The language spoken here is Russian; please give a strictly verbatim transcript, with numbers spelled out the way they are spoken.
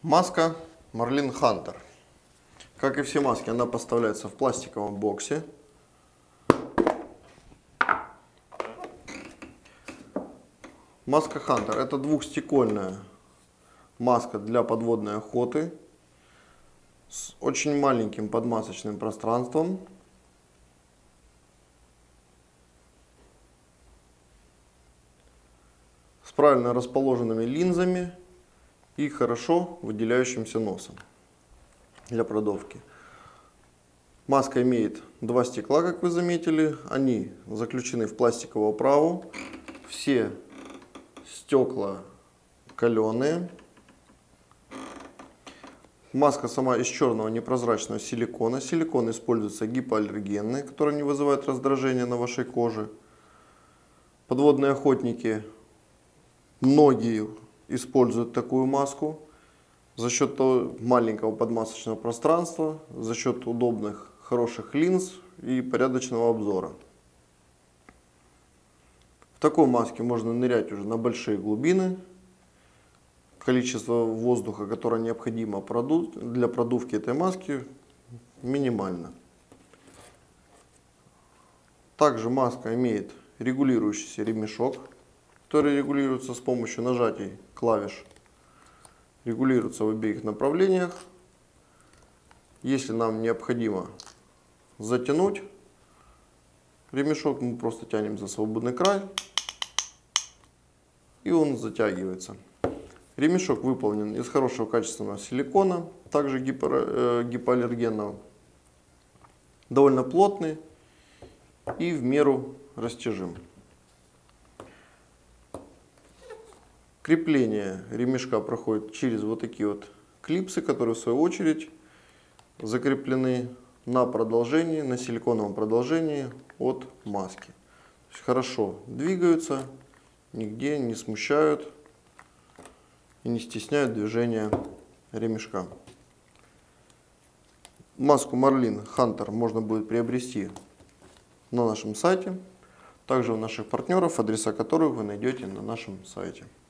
Маска Marlin Hunter. Как и все маски, она поставляется в пластиковом боксе. Маска Hunter — это двухстекольная маска для подводной охоты с очень маленьким подмасочным пространством. С правильно расположенными линзами и хорошо выделяющимся носом для продувки. Маска имеет два стекла, как вы заметили. Они заключены в пластиковую оправу. Все стекла каленые. Маска сама из черного непрозрачного силикона. Силикон используется гипоаллергенный, который не вызывает раздражения на вашей коже. Подводные охотники, многие используют такую маску за счет маленького подмасочного пространства, за счет удобных, хороших линз и порядочного обзора. В такой маске можно нырять уже на большие глубины. Количество воздуха, которое необходимо для продувки этой маски, минимально. Также маска имеет регулирующийся ремешок, который регулируется с помощью нажатий клавиш. Регулируется в обеих направлениях. Если нам необходимо затянуть ремешок, мы просто тянем за свободный край, и он затягивается. Ремешок выполнен из хорошего качественного силикона, также гипо, э, гипоаллергенного, довольно плотный и в меру растяжим. Крепление ремешка проходит через вот такие вот клипсы, которые в свою очередь закреплены на продолжении, на силиконовом продолжении от маски. То есть хорошо двигаются, нигде не смущают и не стесняют движения ремешка. Маску Marlin Hunter можно будет приобрести на нашем сайте, также у наших партнеров, адреса которых вы найдете на нашем сайте.